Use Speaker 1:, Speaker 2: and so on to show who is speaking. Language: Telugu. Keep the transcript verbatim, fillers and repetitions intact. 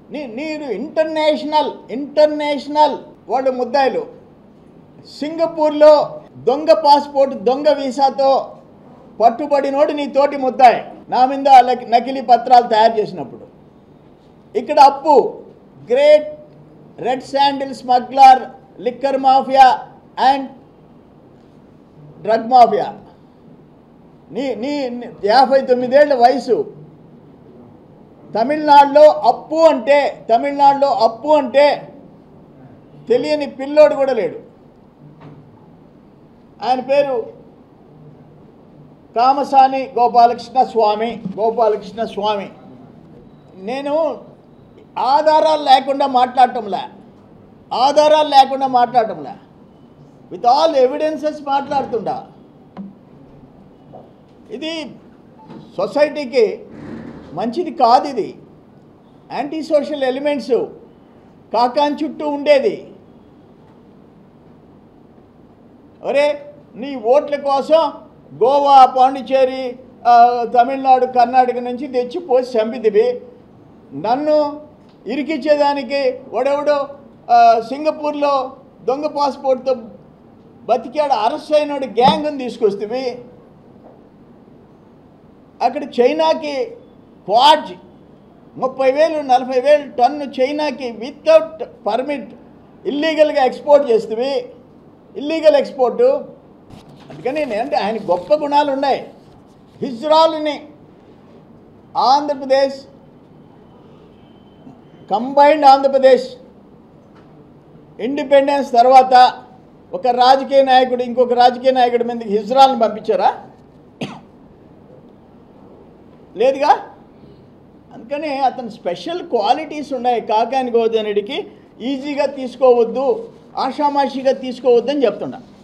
Speaker 1: నీ నీరు ఇంటర్నేషనల్ ఇంటర్నేషనల్ వాళ్ళు ముద్దాయిలు సింగపూర్లో దొంగ పాస్పోర్ట్ దొంగ వీసాతో పట్టుబడినోడు నీ తోటి ముద్దాయి నా మీద నకిలీ పత్రాలు తయారు చేసినప్పుడు. ఇక్కడ అప్పు great red sandal smuggler, liquor mafia and drug mafia. నీ నీ యాభై తొమ్మిదేళ్ల వయసు. తమిళనాడులో అప్పు అంటే తమిళనాడులో అప్పు అంటే తెలియని పిల్లోడు కూడా లేడు. ఆయన పేరు కామసాని గోపాలకృష్ణ స్వామి గోపాలకృష్ణ స్వామి నేను ఆధారాలు లేకుండా మాట్లాడటంలే ఆధారాలు లేకుండా మాట్లాడటంలే విత్ ఆల్ ఎవిడెన్సెస్ మాట్లాడుతుండా. ఇది సొసైటీకి మంచిది కాదు. ఇది యాంటీ సోషల్ ఎలిమెంట్స్ కాకాన్ చుట్టూ ఉండేది. ఒరే నీ ఓట్ల కోసం గోవా, పాండిచేరి, తమిళనాడు, కర్ణాటక నుంచి తెచ్చి పోసి చంపిదివి. నన్ను ఇరికిచ్చేదానికి వాడెవడో సింగపూర్లో దొంగ పాస్పోర్ట్తో బతికాడు అరెస్ట్ అయినాడు గ్యాంగ్ని తీసుకొస్తేవి. అక్కడ చైనాకి క్వాడ్ ముప్పై వేలు నలభై వేలు టన్ను చైనాకి వితౌట్ పర్మిట్ ఇల్లీగల్గా ఎక్స్పోర్ట్ చేస్తేవి. Illegal export. అందుకని నేనంటే ఆయన గొప్ప గుణాలు ఉన్నాయి. హిజ్రాల్ని ఆంధ్రప్రదేశ్ కంబైన్డ్ ఆంధ్రప్రదేశ్ ఇండిపెండెన్స్ తర్వాత ఒక రాజకీయ నాయకుడు ఇంకొక రాజకీయ నాయకుడి మీదకి హిజ్రాల్ని పంపించారా? లేదుగా. అందుకని అతను స్పెషల్ క్వాలిటీస్ ఉన్నాయి. కాకాని గోవర్ధన్ రెడ్డికి ఈజీగా తీసుకోవద్దు, ఆషామాషిగా తీసుకోవద్దని చెప్తున్నా.